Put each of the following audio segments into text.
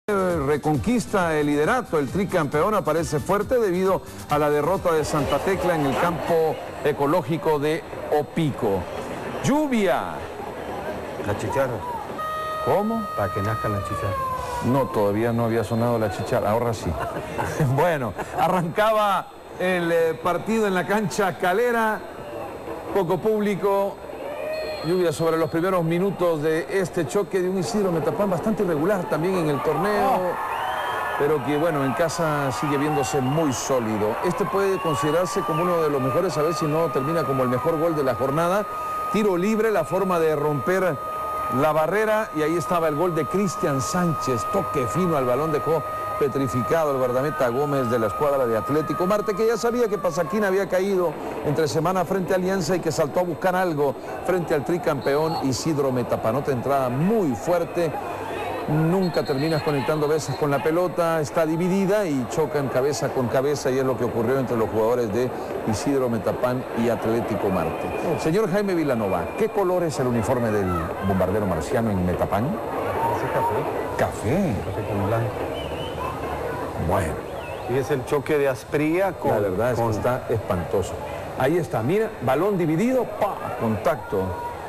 Reconquista el liderato, el tricampeón aparece fuerte debido a la derrota de Santa Tecla en el campo ecológico de Opico. Lluvia. La chicharra. ¿Cómo? Para que nazcan las chicharras. No, todavía no había sonado la chicharra, ahora sí. Bueno, arrancaba el partido en la cancha Calera, poco público. Lluvia sobre los primeros minutos de este choque de un Isidro Metapán bastante irregular también en el torneo, pero que bueno, en casa sigue viéndose muy sólido. Este puede considerarse como uno de los mejores, a ver si no termina como el mejor gol de la jornada. Tiro libre, la forma de romper la barrera, y ahí estaba el gol de Cristian Sánchez. Toque fino al balón, dejó petrificado el guardameta Gómez de la escuadra de Atlético Marte, que ya sabía que Pasaquín había caído entre semana frente a Alianza y que saltó a buscar algo frente al tricampeón Isidro Metapán. Otra entrada muy fuerte, nunca terminas conectando veces con la pelota, está dividida y chocan cabeza con cabeza, y es lo que ocurrió entre los jugadores de Isidro Metapán y Atlético Marte. Señor Jaime Vilanova, ¿qué color es el uniforme del bombardero marciano en Metapán? Ese café. Café. Café con blanco. Bueno. Y es el choque de Asprilla con... La verdad es que está espantoso. Ahí está, mira, balón dividido, ¡pa! Contacto.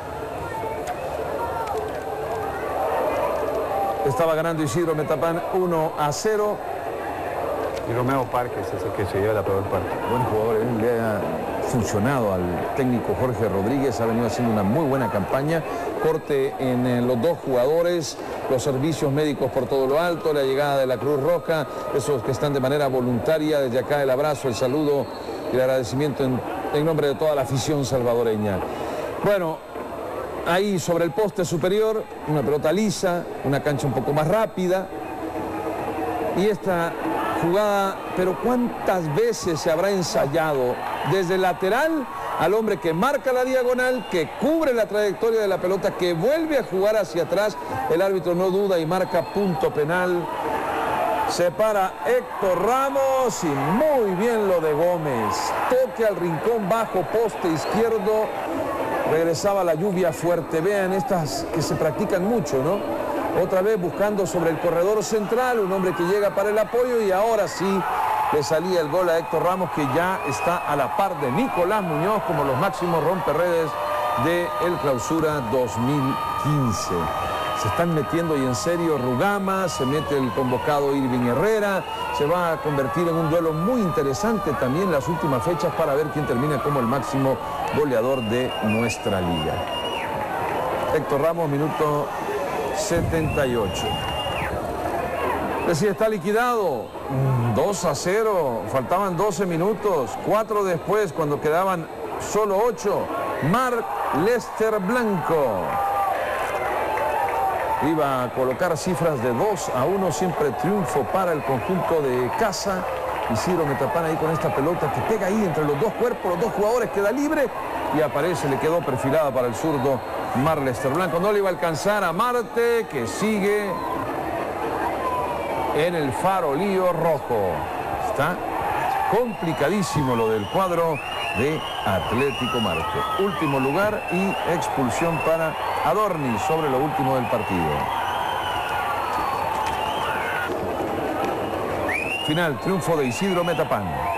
Estaba ganando Isidro Metapán 1-0. Y Romeo Parques es el que se lleva la peor parte. Buen jugador, le ha funcionado al técnico Jorge Rodríguez, ha venido haciendo una muy buena campaña. Corte en los dos jugadores, los servicios médicos por todo lo alto, la llegada de la Cruz Roja, esos que están de manera voluntaria. Desde acá el abrazo, el saludo y el agradecimiento en nombre de toda la afición salvadoreña. Bueno, ahí sobre el poste superior, una pelota lisa, una cancha un poco más rápida. Y esta jugada, pero ¿cuántas veces se habrá ensayado? Desde el lateral al hombre que marca la diagonal, que cubre la trayectoria de la pelota, que vuelve a jugar hacia atrás. El árbitro no duda y marca punto penal. Se para Héctor Ramos y muy bien lo de Gómez. Toque al rincón bajo, poste izquierdo. Regresaba la lluvia fuerte. Vean estas que se practican mucho, ¿no? Otra vez buscando sobre el corredor central, un hombre que llega para el apoyo, y ahora sí le salía el gol a Héctor Ramos, que ya está a la par de Nicolás Muñoz como los máximos romperredes de el Clausura 2015. Se están metiendo y en serio Rugama, se mete el convocado Irving Herrera, se va a convertir en un duelo muy interesante también las últimas fechas para ver quién termina como el máximo goleador de nuestra liga. Héctor Ramos, minuto 78. Decía, está liquidado. 2-0. Faltaban 12 minutos. 4 después, cuando quedaban solo 8. Marc Lester Blanco iba a colocar cifras de 2-1. Siempre triunfo para el conjunto de casa. Isidro Metapán ahí con esta pelota que pega ahí entre los dos cuerpos, los dos jugadores, queda libre y aparece, le quedó perfilada para el zurdo Marc Lester Blanco. No le iba a alcanzar a Marte, que sigue en el farolillo rojo. Está complicadísimo lo del cuadro de Atlético Marte. Último lugar y expulsión para Adorni sobre lo último del partido. Final, triunfo de Isidro Metapán.